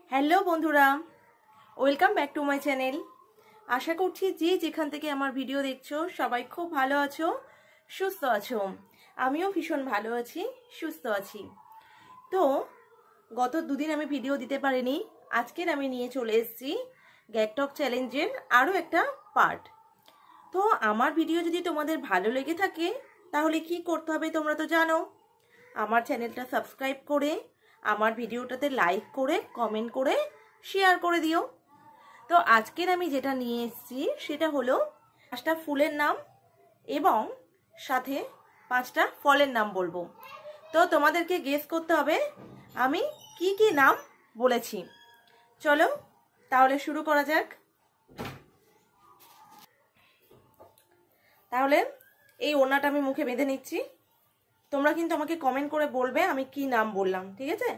Hello বন্ধুরা, welcome back to my channel. আশা করছি যে যেখান থেকে আমার ভিডিও দেখছো সবাই খুব ভালো আছো, সুস্থ আছো। আমিও ভীষণ ভালো আছি, সুস্থ আছি। তো গত দুদিন আমি ভিডিও দিতে পারিনি, আজকের আমি নিয়ে চলে এসেছি গ্যাগটক চ্যালেঞ্জের আরও একটা পার্ট। তো আমার ভিডিও যদি তোমাদের ভালো লেগে থাকে তাহলে কি করতে হবে তোমরা তো জানো। আমার চ্যানেলটা সাবস্ক্রাইব করে আমার ভিডিওটাতে লাইক করে কমেন্ট করে শেয়ার করে দিও। তো আজকের আমি যেটা নিয়ে এসেছি সেটা হলো 5টা ফুলের নাম এবং সাথে 5টা ফলের নাম বলবো। তো তোমাদেরকে গেস করতে হবে আমি কি কি নাম বলেছি। চলো তাহলে শুরু করা যাক। তাহলে এই ওড়নাটা আমি মুখে বেঁধে নিচ্ছি। তোমরা কিন্তু আমাকে কমেন্ট করে বলবে আমি কি নাম বললাম, ঠিক আছে?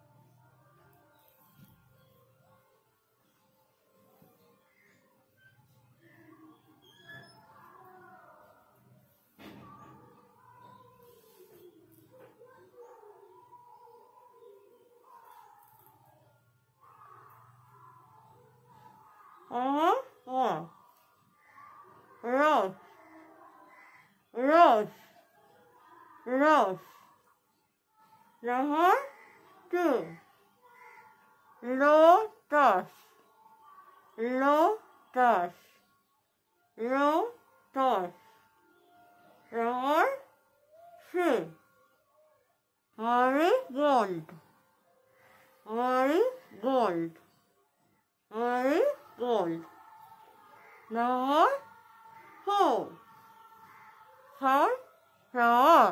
Rose, rose, rose. Number 2, lotus, lotus, lotus. Number 3, marigold, marigold, marigold. Number 4, sunflower,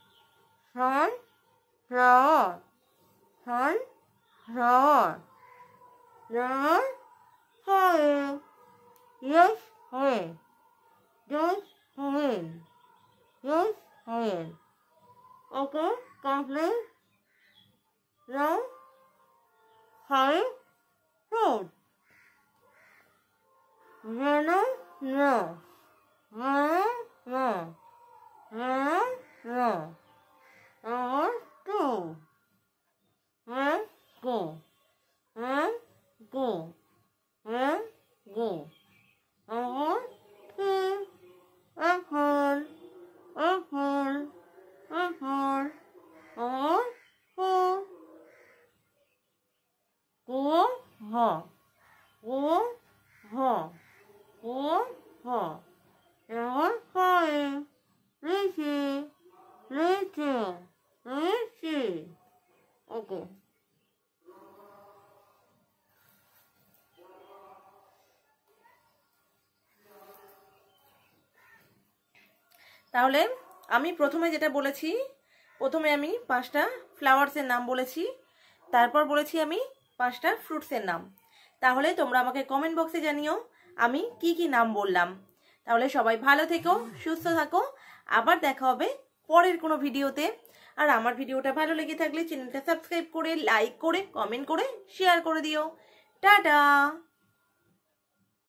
sunflower, sunflower. Number 5, yes, rain, yes, rain, yes, rain. Okay, complete. Now, 5 fruit. Banana, no. Banana, no. Banana, no. Number 2. Mango. Mango. Mango. Number 3. Apple. Apple. Apple. Number 4. Guava. Guava. Guava. Number 5. Lychee. Lychee. Lychee. Okay. তাহলে আমি প্রথমে যেটা বলেছি, প্রথমে আমি 5টা ফ্লাওয়ার্সের নাম বলেছি, তারপর বলেছি আমি 5টা ফ্রুটসের নাম। তাহলে তোমরা আমাকে কমেন্ট বক্সে জানিও আমি কি কি নাম বললাম। তাহলে সবাই ভালো থেকো, সুস্থ থাকো, আবার দেখা হবে পরের কোনো ভিডিওতে। আর আমার ভিডিওটা ভালো লেগে থাকলে চ্যানেলটা সাবস্ক্রাইব করে লাইক করে কমেন্ট করে শেয়ার করে দিও। টাটা।